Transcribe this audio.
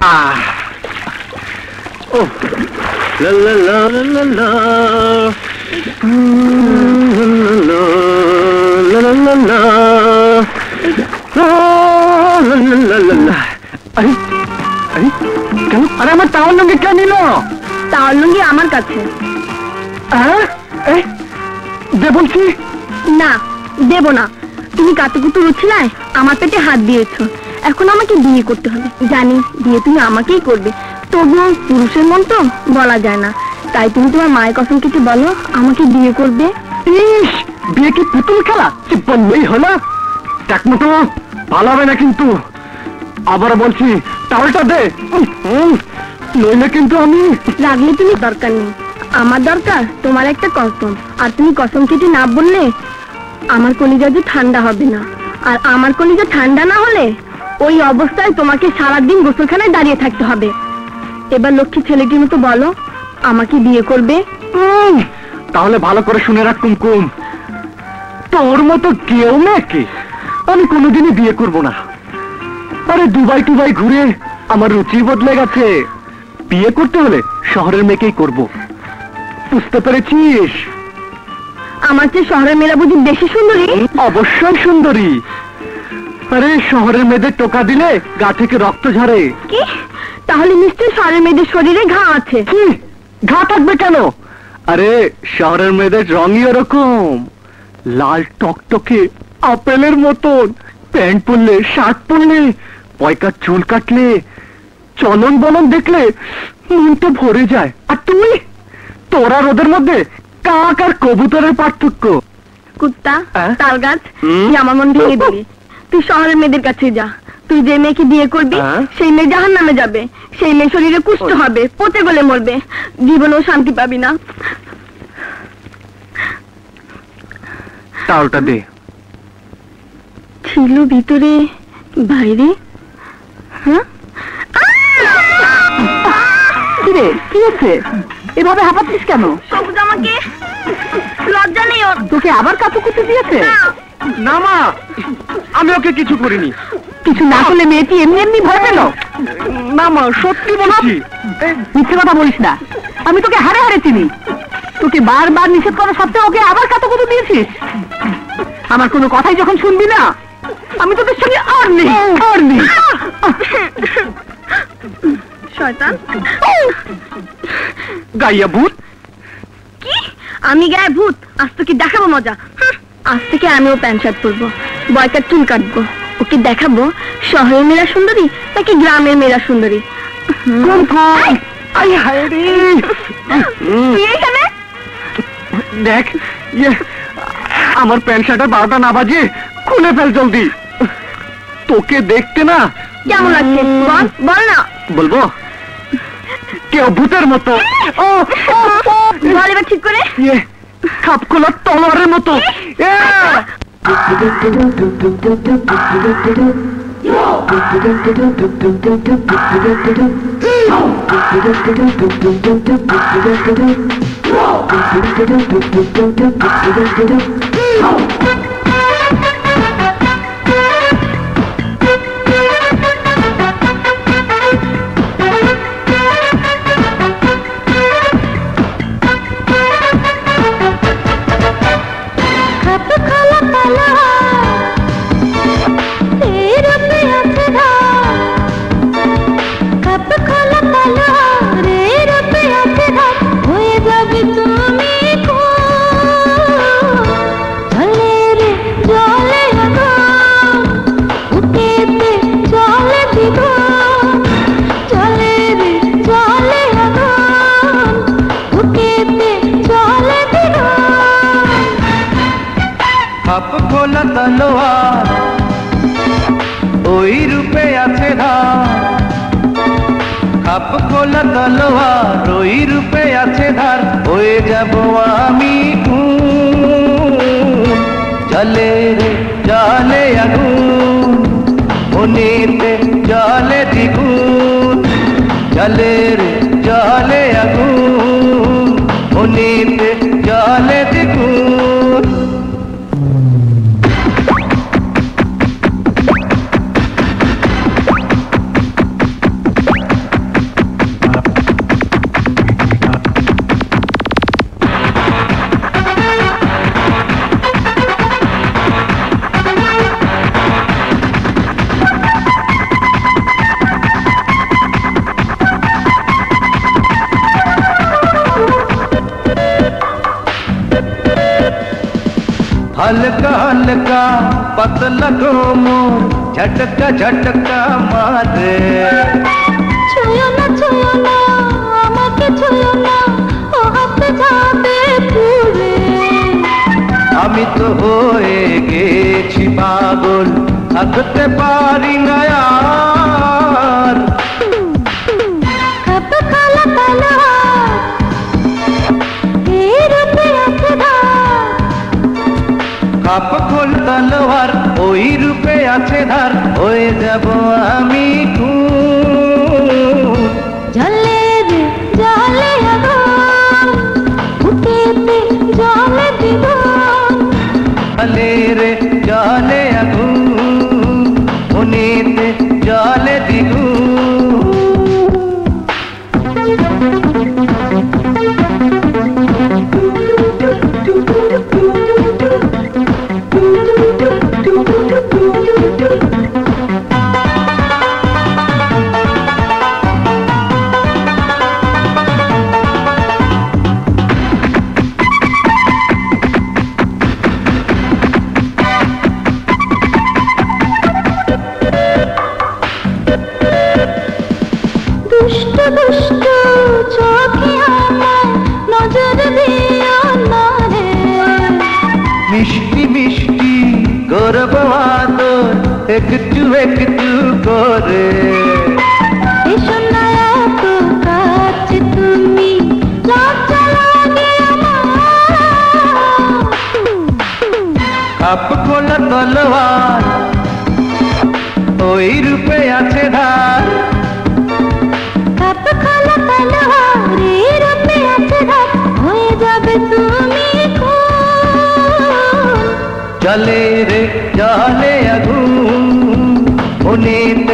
আহ ও লা লা লা লা লা লা লা লা লা আরে আরে কেন? আরে আমার টাওয়াল লুঙ্গি কে নিল? টাওয়াল লুঙ্গি আমার কাছে। দে বলছি। না, দেব না। তুমি কাতুকুতু রুচিলায় আমার পেটে হাত দিয়েছো, এখন আমাকে বিয়ে করতে হবে। জানি বিয়ে তুমি আমাকেই করবে, তবুও পুরুষের মন তো বলা যায় না। তাই তুমি তোমার মায়ের কসম কেটে বলো আমাকে বিয়ে করবে। ইস, বিয়ে কি পুতুল খেলা? বললেই হলো। দেখ মতো ভালো হবে না কিন্তু। আবার বলছি টাওয়ালটা দে, নইলে কিন্তু আমি। লাগলে তুমি দরকার নেই, আমার দরকার তোমার একটা কসম। আর তুমি কসম কেটে না বললে আমার কলিজা যে ঠান্ডা হবে না। আর আমার কলিজা ঠান্ডা না হলে ওই অবস্থায় তোমাকে সারাদিন গোসলখানায় দাঁড়িয়ে থাকতে হবে। এবার লক্ষ্মী ছেলেটির মতো বলো আমাকে বিয়ে করবে। তাহলে ভালো করে শুনে রাখ কুমকুম, তোর মতো কেউ মেয়েকে আমি কোনোদিনই বিয়ে করব না। আরে দুবাই টুবাই ঘুরে আমার রুচি বদলে গেছে। বিয়ে করতে হলে শহরের মেয়েকেই করব, বুঝতে পেরেছিস? আমার চেয়ে শহরের মেয়েরা বুঝি বেশি সুন্দরী? অবশ্যই সুন্দরী। আরে শহরের মেয়েদের টোকা দিলে গা থেকে রক্ত ঝরে। কি? তাহলে নিশ্চয়ই শহরের মেয়েদের শরীরে ঘা আছে। কি ঘা থাকবে কেন? আরে শহরের মেয়েদের রঙই ওরকম, লাল টকটকে আপেলের মতন। প্যান্ট পরলে, শার্ট পরলে, পয়কার চুল কাটলে, চলন বলন দেখলে মনটা ভরে যায়। আর তুই, তোরা ওদের মধ্যে কাক আর কবুতরের পার্থক্য। কুত্তা, তাল গাছ, তুই আমার মন ভেঙে দিলি। তুই শহরের মেয়েদের কাছে যা, তুই যে মেয়েকে বিয়ে করবি সেই মেয়ে জাহান্নামে যাবে। সেই মেয়ে শরীরে কুষ্ঠ হবে, পচে গলে মরবে, জীবনেও শান্তি পাবি না। তালটা দে। ছিল ভিতরে বাইরে। হ্যাঁ, কিরে কি হচ্ছে? এভাবে হাঁপাচ্ছিস কেন? সবুজ আমাকে লজ্জা নেই ওর। তোকে আবার কাতুকুতু দিয়েছে? না মা, আমি ওকে কিছু করিনি। কিছু না করলে মেয়েটি এমনি এমনি ভয় পেল? না মা, সত্যি বলছি। মিথ্যে কথা বলিস না, আমি তোকে হারে হারে চিনি। তোকে বারবার নিষেধ করা সত্ত্বেও ওকে আবার কাতুকুতু দিয়েছিস। আমার কোনো কথাই যখন শুনবি না, আমি তোদের সঙ্গে আর নেই, আর নেই। শয়তান গাইয়া ভূত। কি? আমি গায়ে ভূত? আজ তোকে দেখাবো মজা। আজ থেকে আমিও প্যান্ট শার্ট পরবো, বয়কার চুল কাটবো। ওকে দেখাবো শহরের মেয়েরা সুন্দরী নাকি গ্রামের মেয়েরা সুন্দরী। দেখ, আমার প্যান্ট শার্টের 12টা না বাজে খুলে ফেল জলদি। তোকে দেখতে না কেমন লাগছে বল, বল না। বলবো কেউ ভূতের মতো, বল এবার ঠিক করে। খাপ খোলা তলোয়ারের মতো। তলোয়ার ওই রূপে আছে ধার, খাপ খোলা তলোয়ার ওই রূপে আছে ধার। হয়ে যাব আমি জলে রে জলে আগুন, মনেতে জলে দ্বিগুণ। জলে রে জলে আগুন, মনেতে জলে দ্বিগুণ। हल्का हल्का पतला कोमर झटका झटका मारे छुयो ना আমাকে ছুঁয়ো না ও হাত যাবে পুড়ে আমি তো হয়ে গেছি পাগল থাকতে পারি না আর कब काला काला এই রূপে আছে ধার কাপ খোল তলোয়ার ওই রূপে আছে ধার হয়ে যাব আমি খুন জলে রে জলে আগুন উঠেতে জলে দ্বিগুণ জলে রে জলে আগুন মনেতে জলে দ্বিগুণ দুষ্ট দুষ্ট চোখে আমার নজর দিও না রে মিষ্টি মিষ্টি করব আদর একটু একটু করে এসো না এত কাছে তুমি লজ্জা লাগে আমার কাপ খোলা তলোয়ার ওই রূপে আছে ধার कब काला तलवार এই রূপে আছে ধার হয়ে যাবে তুমি খুন জলে রে জলে আগুন মনেতে